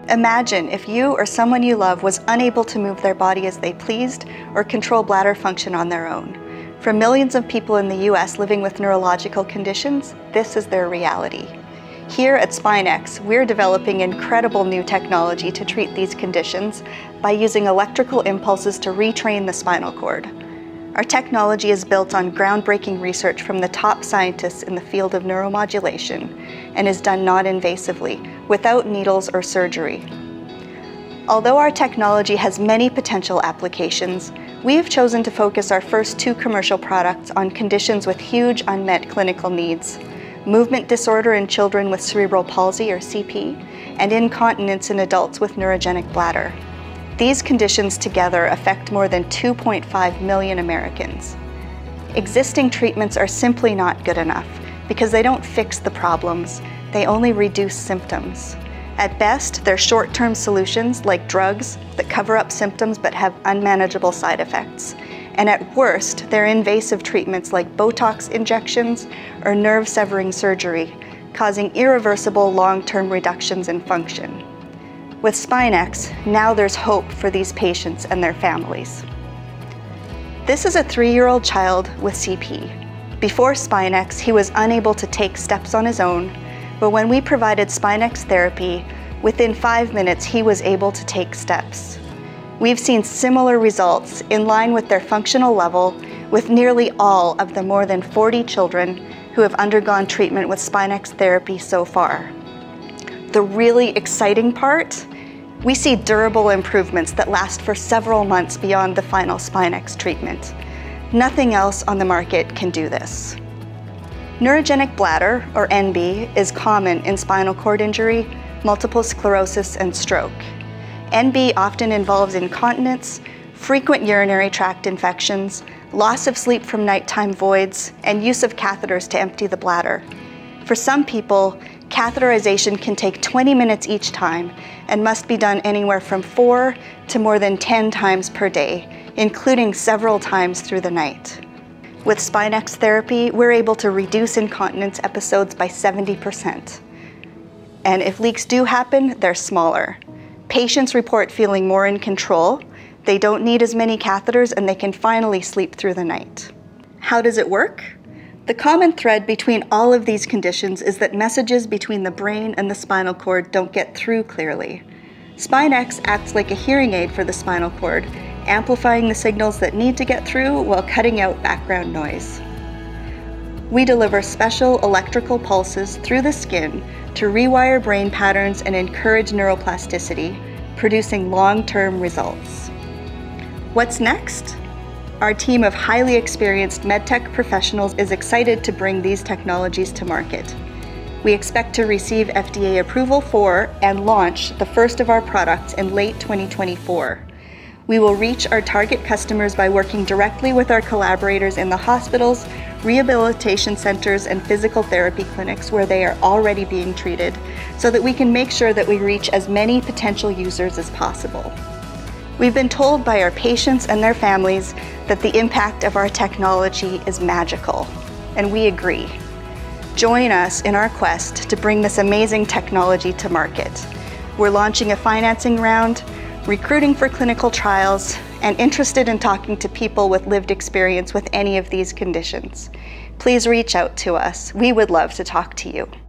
Imagine if you or someone you love was unable to move their body as they pleased or control bladder function on their own. For millions of people in the US living with neurological conditions, this is their reality. Here at SpineX, we're developing incredible new technology to treat these conditions by using electrical impulses to retrain the spinal cord. Our technology is built on groundbreaking research from the top scientists in the field of neuromodulation and is done non-invasively, without needles or surgery. Although our technology has many potential applications, we have chosen to focus our first 2 commercial products on conditions with huge unmet clinical needs: movement disorder in children with cerebral palsy or CP, and incontinence in adults with neurogenic bladder. These conditions together affect more than 2.5 million Americans. Existing treatments are simply not good enough because they don't fix the problems, they only reduce symptoms. At best, they're short-term solutions like drugs that cover up symptoms but have unmanageable side effects. And at worst, they're invasive treatments like Botox injections or nerve-severing surgery, causing irreversible long-term reductions in function. With SpineX, now there's hope for these patients and their families. This is a 3-year-old child with CP. Before SpineX, he was unable to take steps on his own, but when we provided SpineX therapy, within 5 minutes he was able to take steps. We've seen similar results in line with their functional level with nearly all of the more than 40 children who have undergone treatment with SpineX therapy so far. The really exciting part, we see durable improvements that last for several months beyond the final SpineX treatment. Nothing else on the market can do this. Neurogenic bladder, or NB, is common in spinal cord injury, multiple sclerosis, and stroke. NB often involves incontinence, frequent urinary tract infections, loss of sleep from nighttime voids, and use of catheters to empty the bladder. For some people, catheterization can take 20 minutes each time and must be done anywhere from 4 to more than 10 times per day, including several times through the night. With SpineX therapy, we're able to reduce incontinence episodes by 70%. And if leaks do happen, they're smaller. Patients report feeling more in control, they don't need as many catheters, and they can finally sleep through the night. How does it work? The common thread between all of these conditions is that messages between the brain and the spinal cord don't get through clearly. SpineX acts like a hearing aid for the spinal cord, amplifying the signals that need to get through while cutting out background noise. We deliver special electrical pulses through the skin to rewire brain patterns and encourage neuroplasticity, producing long-term results. What's next? Our team of highly experienced MedTech professionals is excited to bring these technologies to market. We expect to receive FDA approval for and launch the first of our products in late 2024. We will reach our target customers by working directly with our collaborators in the hospitals, rehabilitation centers, and physical therapy clinics where they are already being treated, so that we can make sure that we reach as many potential users as possible. We've been told by our patients and their families that the impact of our technology is magical, and we agree. Join us in our quest to bring this amazing technology to market. We're launching a financing round, recruiting for clinical trials, and interested in talking to people with lived experience with any of these conditions. Please reach out to us. We would love to talk to you.